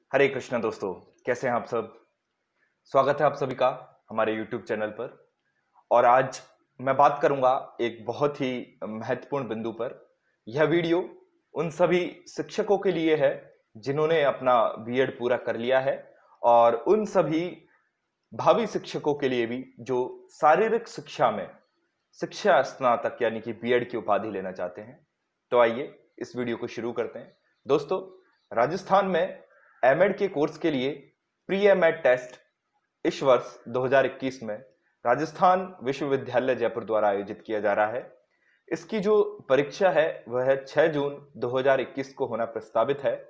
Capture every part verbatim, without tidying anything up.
हरे कृष्णा दोस्तों, कैसे हैं आप सब। स्वागत है आप सभी का हमारे यूट्यूब चैनल पर। और आज मैं बात करूंगा एक बहुत ही महत्वपूर्ण बिंदु पर। यह वीडियो उन सभी शिक्षकों के लिए है जिन्होंने अपना बीएड पूरा कर लिया है, और उन सभी भावी शिक्षकों के लिए भी जो शारीरिक शिक्षा में शिक्षा स्नातक यानी कि बीएड की उपाधि लेना चाहते हैं। तो आइए इस वीडियो को शुरू करते हैं। दोस्तों, राजस्थान में एमएड के कोर्स के लिए प्री एमएड टेस्ट इस वर्ष दो हज़ार इक्कीस में राजस्थान विश्वविद्यालय जयपुर द्वारा आयोजित किया जा रहा है। इसकी जो परीक्षा है वह है छह जून दो हज़ार इक्कीस को होना प्रस्तावित है।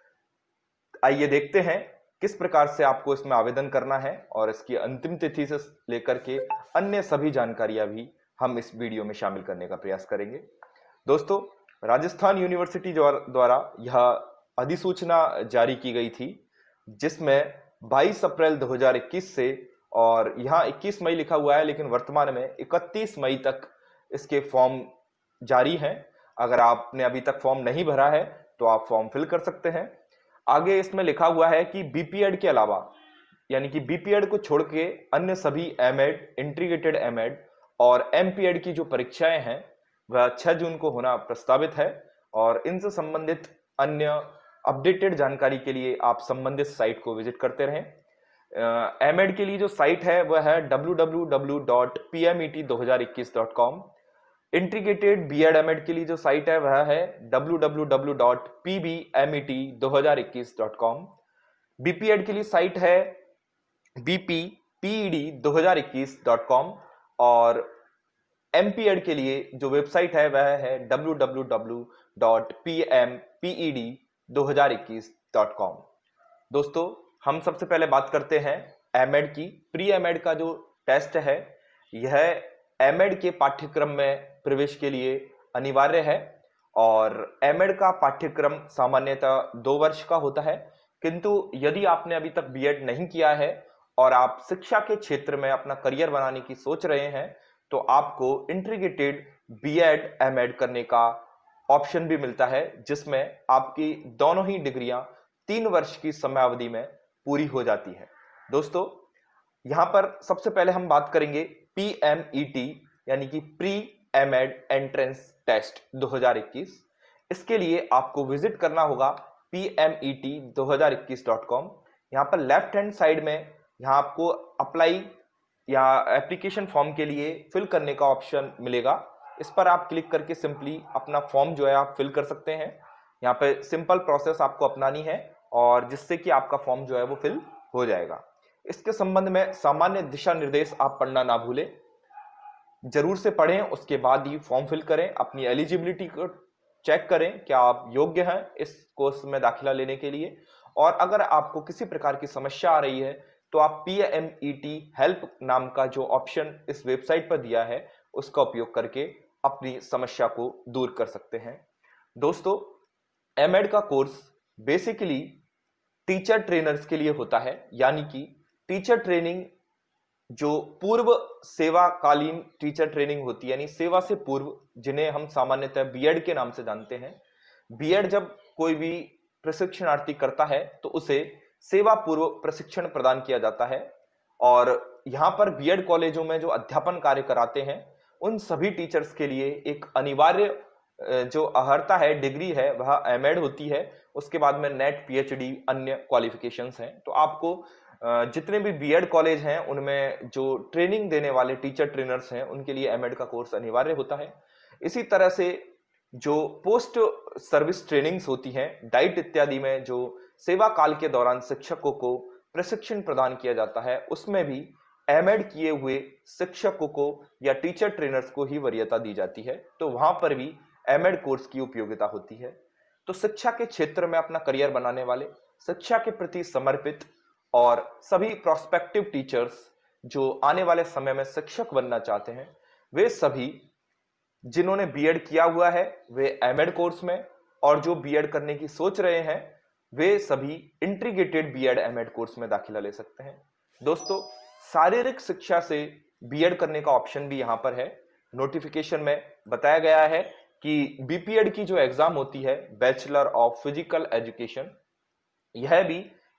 आइए देखते हैं किस प्रकार से आपको इसमें आवेदन करना है, और इसकी अंतिम तिथि से लेकर के अन्य सभी जानकारियां भी हम इस वीडियो में शामिल करने का प्रयास करेंगे। दोस्तों, राजस्थान यूनिवर्सिटी द्वारा यह अधिसूचना जारी की गई थी, जिसमें बाईस अप्रैल दो हज़ार इक्कीस से, और यहाँ इक्कीस मई लिखा हुआ है लेकिन वर्तमान में इकतीस मई तक इसके फॉर्म जारी हैं। अगर आपने अभी तक फॉर्म नहीं भरा है तो आप फॉर्म फिल कर सकते हैं। आगे इसमें लिखा हुआ है कि बीपीएड के अलावा, यानी कि बीपीएड को छोड़ के अन्य सभी एमएड, इंटीग्रेटेड एमएड और एमपीएड की जो परीक्षाएं हैं वह छह जून को होना प्रस्तावित है। और इनसे संबंधित अन्य अपडेटेड जानकारी के लिए आप संबंधित साइट को विजिट करते रहें। एमएड के लिए जो साइट है वह है W W W dot P M E T दो हज़ार इक्कीस dot com. Integrated BEd MEd के लिए जो साइट है वह है W W W dot P B M E T दो हज़ार इक्कीस डॉट कॉम। बीपीएड के लिए साइट है B P P E D दो हज़ार इक्कीस डॉट कॉम, और एमपीएड के लिए जो वेबसाइट है वह है W W W dot P M P E D दो हज़ार इक्कीस डॉट कॉम। दोस्तों, हम सबसे पहले बात करते हैं एमएड की। प्री एमएड का जो टेस्ट है यह एमएड के पाठ्यक्रम में प्रवेश के लिए अनिवार्य है, और एमएड का पाठ्यक्रम सामान्यतः दो वर्ष का होता है। किंतु यदि आपने अभी तक बीएड नहीं किया है और आप शिक्षा के क्षेत्र में अपना करियर बनाने की सोच रहे हैं तो आपको इंटीग्रेटेड बीएड एमएड करने का ऑप्शन भी मिलता है, जिसमें आपकी दोनों ही डिग्रियां तीन वर्ष की समयावधि में पूरी हो जाती है। दोस्तों, यहां पर सबसे पहले हम बात करेंगे पीएमईटी यानी कि प्री एमएड एंट्रेंस टेस्ट दो हज़ार इक्कीस। इसके लिए आपको विजिट करना होगा पी एम ई टी दो हज़ार इक्कीस डॉट कॉम। यहाँ पर लेफ्ट हैंड साइड में यहाँ आपको अप्लाई या एप्लीकेशन फॉर्म के लिए फिल करने का ऑप्शन मिलेगा। इस पर आप क्लिक करके सिंपली अपना फॉर्म जो है आप फिल कर सकते हैं। यहाँ पे सिंपल प्रोसेस आपको अपनानी है, और जिससे कि आपका फॉर्म जो है वो फिल हो जाएगा। इसके संबंध में सामान्य दिशा निर्देश आप पढ़ना ना भूलें, जरूर से पढ़ें, उसके बाद ही फॉर्म फिल करें। अपनी एलिजिबिलिटी को चेक करें, क्या आप योग्य हैं इस कोर्स में दाखिला लेने के लिए। और अगर आपको किसी प्रकार की समस्या आ रही है तो आप P M E T help नाम का जो ऑप्शन इस वेबसाइट पर दिया है उसका उपयोग करके अपनी समस्या को दूर कर सकते हैं। दोस्तों, एमएड का कोर्स बेसिकली टीचर ट्रेनर्स के लिए होता है, यानी कि टीचर ट्रेनिंग जो पूर्व सेवाकालीन टीचर ट्रेनिंग होती है, यानी सेवा से पूर्व, जिन्हें हम सामान्यतः बीएड के नाम से जानते हैं। बीएड जब कोई भी प्रशिक्षणार्थी करता है तो उसे सेवा पूर्व प्रशिक्षण प्रदान किया जाता है, और यहाँ पर बीएड कॉलेजों में जो अध्यापन कार्य कराते हैं उन सभी टीचर्स के लिए एक अनिवार्य जो अर्हता है, डिग्री है, वह एमएड होती है। उसके बाद में नेट, पीएचडी, अन्य क्वालिफिकेशंस हैं। तो आपको जितने भी बीएड कॉलेज हैं उनमें जो ट्रेनिंग देने वाले टीचर ट्रेनर्स हैं उनके लिए एमएड का कोर्स अनिवार्य होता है। इसी तरह से जो पोस्ट सर्विस ट्रेनिंग्स होती हैं, डाइट इत्यादि में जो सेवा काल के दौरान शिक्षकों को प्रशिक्षण प्रदान किया जाता है, उसमें भी एमएड किए हुए शिक्षकों को या टीचर ट्रेनर्स को ही वरीयता दी जाती है। तो वहां पर भी एमएड कोर्स की उपयोगिता होती है। तो शिक्षा के क्षेत्र में अपना करियर बनाने वाले, शिक्षा के प्रति समर्पित और सभी प्रोस्पेक्टिव टीचर्स जो आने वाले समय में शिक्षक बनना चाहते हैं, वे सभी जिन्होंने बीएड किया हुआ है वे एमएड कोर्स में, और जो बीएड करने की सोच रहे हैं वे सभी इंटीग्रेटेड बीएड एमएड कोर्स में दाखिला ले सकते हैं। दोस्तों, शारीरिक शिक्षा से बीएड करने का ऑप्शन भी यहाँ पर है। नोटिफिकेशन में बताया गया है कि बीपीएड की जो एग्जाम होती है, बैचलर ऑफ फिजिकल एजुकेशन, यह भी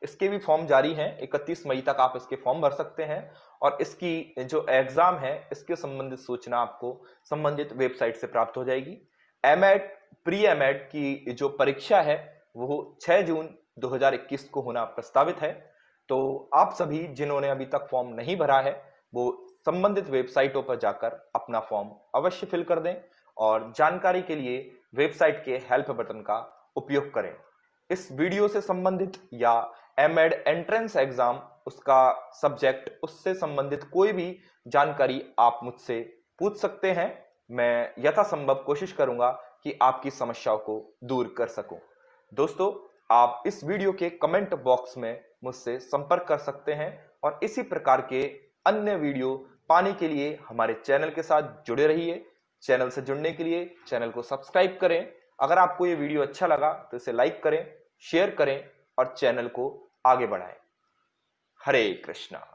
इसके भी फॉर्म जारी हैं, इकतीस मई तक आप इसके फॉर्म भर सकते हैं और इसकी जो एग्जाम है इसके संबंधित सूचना आपको संबंधित वेबसाइट से प्राप्त हो जाएगी। एमएड प्री एमएड की जो परीक्षा है वो छह जून दो हज़ार इक्कीस को होना प्रस्तावित है। तो आप सभी जिन्होंने अभी तक फॉर्म नहीं भरा है वो संबंधित वेबसाइटों पर जाकर अपना फॉर्म अवश्य फिल कर दें और जानकारी के लिए वेबसाइट के हेल्प बटन का उपयोग करें। इस वीडियो से संबंधित या एमएड एंट्रेंस एग्जाम उसका सब्जेक्ट उससे संबंधित कोई भी जानकारी आप मुझसे पूछ सकते हैं। मैं यथासंभव कोशिश करूंगा कि आपकी समस्याओं को दूर कर सकूं। दोस्तों, आप इस वीडियो के कमेंट बॉक्स में मुझसे संपर्क कर सकते हैं और इसी प्रकार के अन्य वीडियो पाने के लिए हमारे चैनल के साथ जुड़े रहिए। चैनल से जुड़ने के लिए चैनल को सब्सक्राइब करें। अगर आपको ये वीडियो अच्छा लगा तो इसे लाइक करें, शेयर करें और चैनल को आगे बढ़ाएं। हरे कृष्णा।